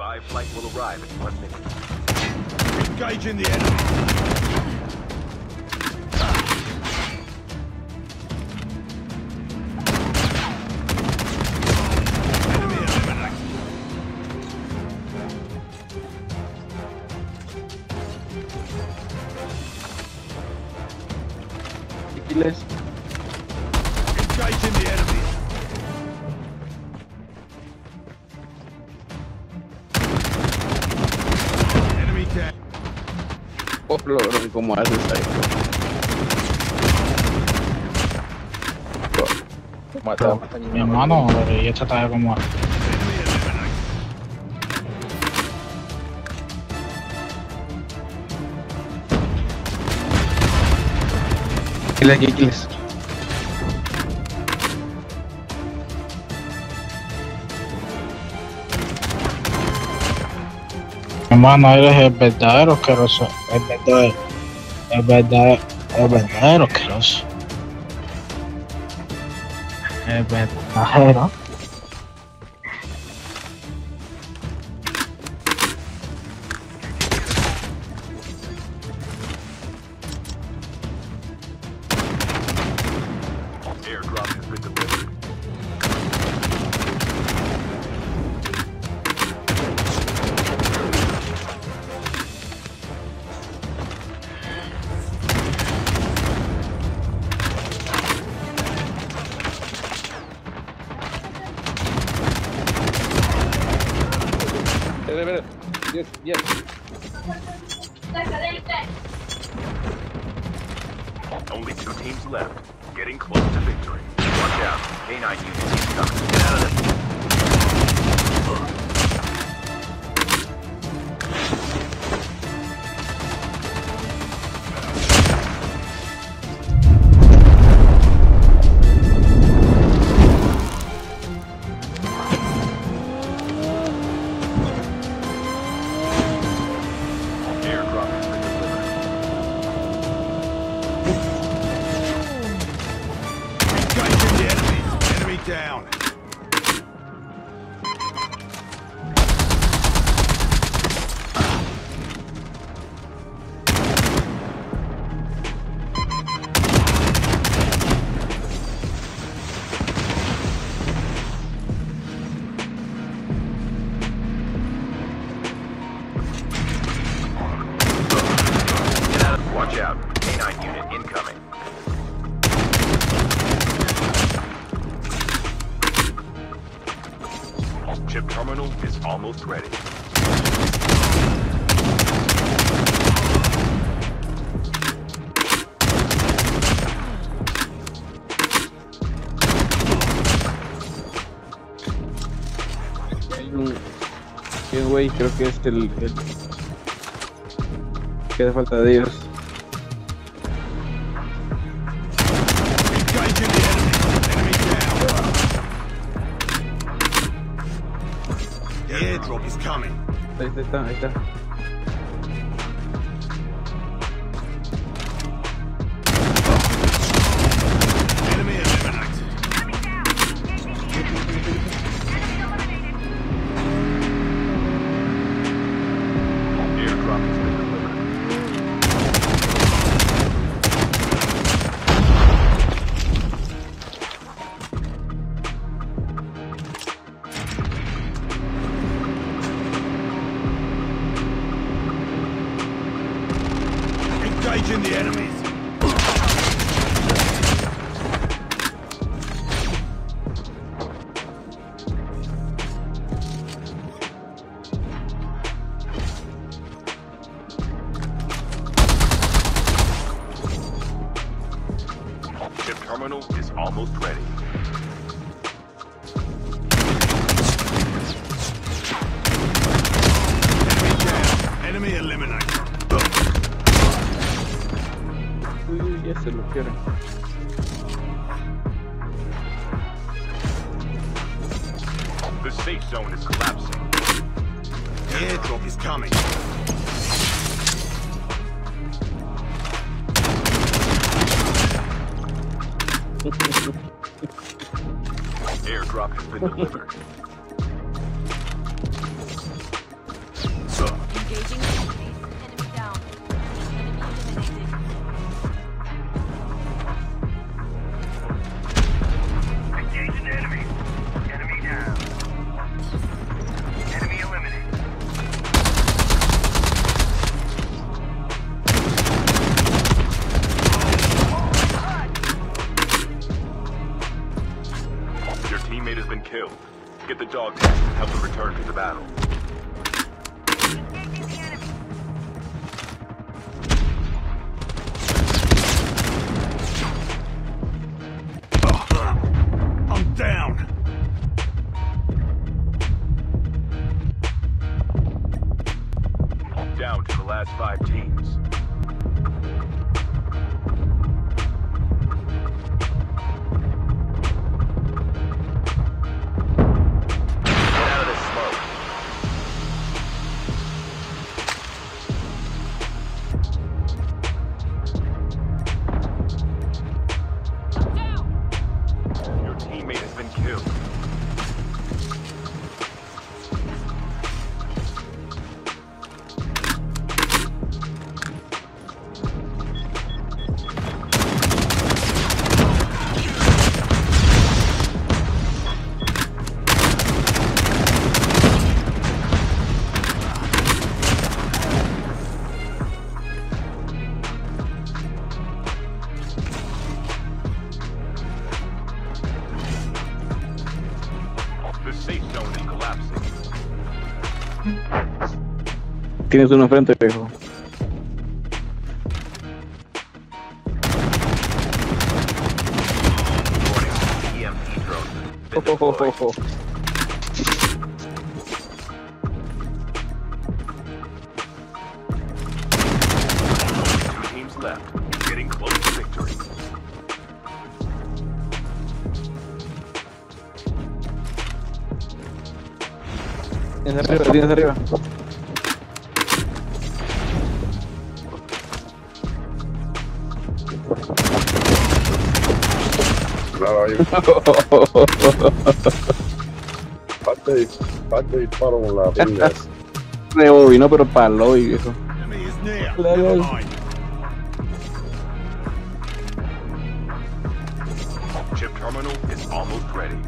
Revived flight will arrive in 1 minute. Engaging the enemy. Enemy eliminated. Kills. Engaging the enemy. Enemy down. Oh, bro, ¿cómo haces ahí? Mata. Mi hermano, y esta está como... Enemy eliminated. Kills. Hermano, eres el verdadero asqueroso. El verdadero asqueroso. El verdadero. Airdrop has been delivered. Yes. Only 2 teams left. Getting close to victory. Watch out. K9 units coming. Get out of there. Airdrop has been delivered. Engaging the enemy. Enemy down. Watch out. K9 unit incoming. Chip terminal is almost ready. Hay un... ¿Qué güey? Creo que es el... Queda falta de ellos. Engaging the enemy. Enemy down. The airdrop is coming. Ahí está. Enemy eliminated. Airdrop has been delivered. Engaging the enemies. Chip terminal is almost ready. Enemy down. Enemy eliminated. Uy, ya se lo quieren. The safe zone is collapsing. The airdrop is coming. Airdrop has been delivered. killed. Get the dog tag and help them return to the battle. I'm down. Down to the last 5 teams. Get out of this smoke. Your teammate has been killed. The safe zone is collapsing. Tienes uno enfrente, viejo. Warning, EMP drone been deployed. Two teams left, getting close to victory. Tienes arriba. Claro, hay parte disparo con la pinga. Rebobinó, pero paló y viejo. Enemy is near. Claro. Never mind. Chip terminal is almost ready.